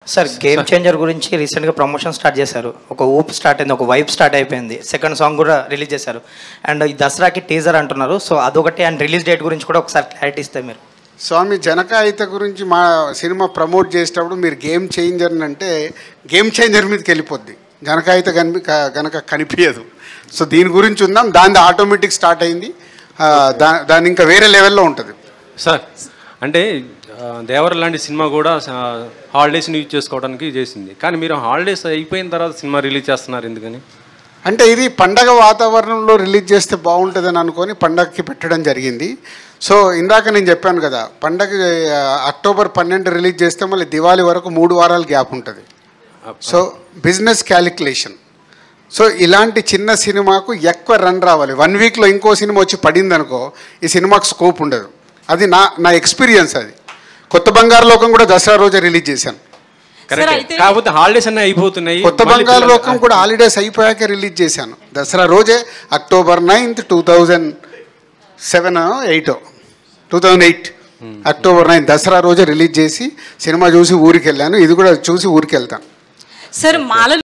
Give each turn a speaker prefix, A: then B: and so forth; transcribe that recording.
A: Sir game changer గురించి రీసెంట్గా promotion start చేశారు. ఒక ఊప్ స్టార్ట్ అయింది, ఒక వైబ్ స్టార్ట్ అయిపోయింది. సెకండ్ సాంగ్ కూడా రిలీజ్ చేశారు. అండ్ ఈ దసరాకి టీజర్ అంటున్నారు. సో అదొకటి, అండ్ రిలీజ్ డేట్ గురించి కూడా ఒకసారి క్లారిటీ ఇస్తే మీరు.
B: స్వామి జనకాయిత గురించి మా సినిమా ప్రమోట్ చేసేటప్పుడు మీరు గేమ్ చేంజర్ అంటే గేమ్ చేంజర్ మీదకి వెళ్ళిపోద్ది, జనకాయిత గనక కనిపించదు. సో దీని గురించి ఉందాం, దాని ఆటోమేటిక్ స్టార్ట్ అయింది, దాని ఇంకా వేరే లెవెల్లో ఉంటుంది
C: సార్. అంటే దేవర లాంటి సినిమా కూడా హాలిడేస్ని యూజ్ చేసుకోవడానికి చేసింది, కానీ మీరు హాలిడేస్ అయిపోయిన తర్వాత సినిమా రిలీజ్ చేస్తున్నారు ఎందుకని?
B: అంటే ఇది పండగ వాతావరణంలో రిలీజ్ చేస్తే బాగుంటుందని అనుకొని పండగకి పెట్టడం జరిగింది. సో ఇందాక నేను చెప్పాను కదా, పండగ అక్టోబర్ 12 రిలీజ్ చేస్తే మళ్ళీ దివాళీ వరకు 3 వారాల గ్యాప్ ఉంటుంది. So business calculation. సో ఇలాంటి చిన్న సినిమాకు ఎక్కువ రన్ రావాలి. 1 వీక్లో ఇంకో సినిమా వచ్చి పడింది అనుకో, ఈ సినిమాకు స్కోప్ ఉండదు. అది నా ఎక్స్పీరియన్స్. అది కొత్త బంగారు లోకం కూడా దసరా రోజే రిలీజ్ చేశాను.
C: కాకపోతే హాలిడేస్ అన్నీ అయిపోతున్నాయి.
B: కొత్త బంగారు లోకం కూడా హాలిడేస్ అయిపోయాక రిలీజ్ చేశాను. దసరా రోజే అక్టోబర్ 9, 2008 అక్టోబర్ 9 దసరా రోజే రిలీజ్ చేసి సినిమా చూసి ఊరికి వెళ్ళాను. ఇది కూడా చూసి ఊరికి వెళ్తాను.
D: సార్